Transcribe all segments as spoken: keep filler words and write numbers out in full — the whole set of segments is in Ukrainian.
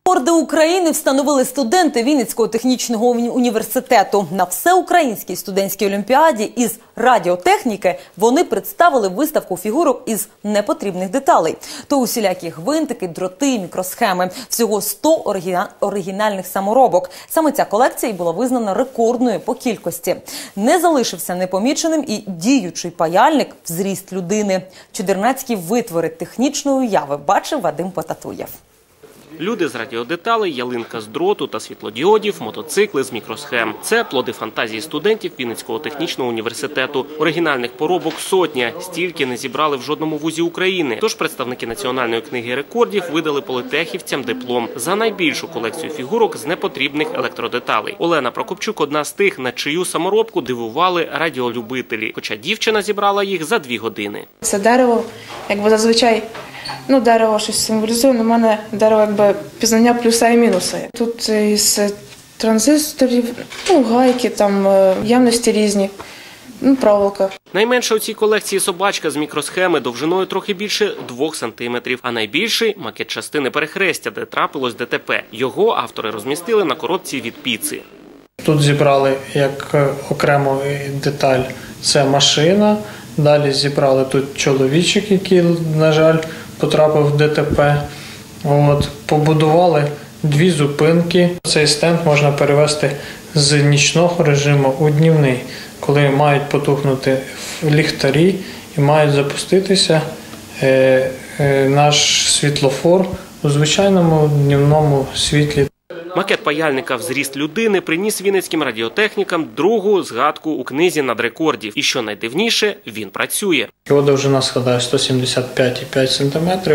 Рекорди України встановили студенти Вінницького технічного університету. На всеукраїнській студентській олімпіаді із радіотехніки вони представили виставку фігурок із непотрібних деталей. То усілякі гвинтики, дроти, мікросхеми. Всього сто оригінальних саморобок. Саме ця колекція і була визнана рекордною по кількості. Не залишився непоміченим і діючий паяльник в зріст людини. Чудернацькі витвори технічної уяви бачив Вадим Потатуєв. Люди з радіодеталей, ялинка з дроту та світлодіодів, мотоцикли з мікросхем. Це плоди фантазії студентів Вінницького технічного університету. Оригінальних поробок сотня. Стільки не зібрали в жодному вузі України. Тож представники Національної книги рекордів видали політехівцям диплом за найбільшу колекцію фігурок з непотрібних електродеталей. Олена Прокопчук – одна з тих, на чию саморобку дивували радіолюбителі. Хоча дівчина зібрала їх за дві години. Це дерево, якби зазвичай, ну, дерево щось символізує, але в мене дерево якби пізнання плюса і мінуса. Тут із транзисторів, ну, гайки, там, ємності різні, ну, проволока. Найменша у цій колекції собачка з мікросхеми довжиною трохи більше двох сантиметрів, а найбільший – макет частини перехрестя, де трапилось ДТП. Його автори розмістили на коробці від піци. Тут зібрали як окрему деталь – це машина, далі зібрали тут чоловічок, який, на жаль, потрапив в ДТП. От, побудували дві зупинки. Цей стенд можна перевести з нічного режиму у днівний, коли мають потухнути ліхтарі і мають запуститися е, е, наш світлофор у звичайному днівному світлі. Макет паяльника в зріст людини приніс вінницьким радіотехнікам другу згадку у книзі надрекордів. І що найдивніше, він працює. Його довжина складає сто сімдесят п'ять цілих п'ять сантиметрів.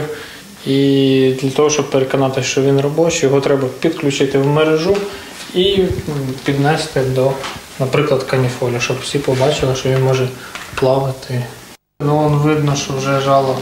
І для того, щоб переконатися, що він робочий, його треба підключити в мережу і піднести до, наприклад, каніфолі, щоб всі побачили, що він може плавати. Ну, вон видно, що вже жало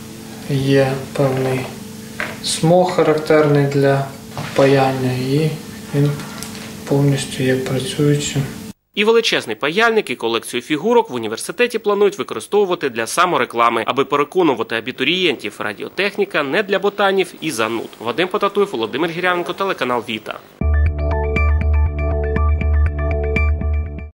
є певний смог характерний для паяння, і він повністю є працюючим. І величезний паяльник, і колекцію фігурок в університеті планують використовувати для самореклами, аби переконувати абітурієнтів. Радіотехніка не для ботанів і зануд. Вадим Потатуєв, Володимир Гірявенко, телеканал Віта.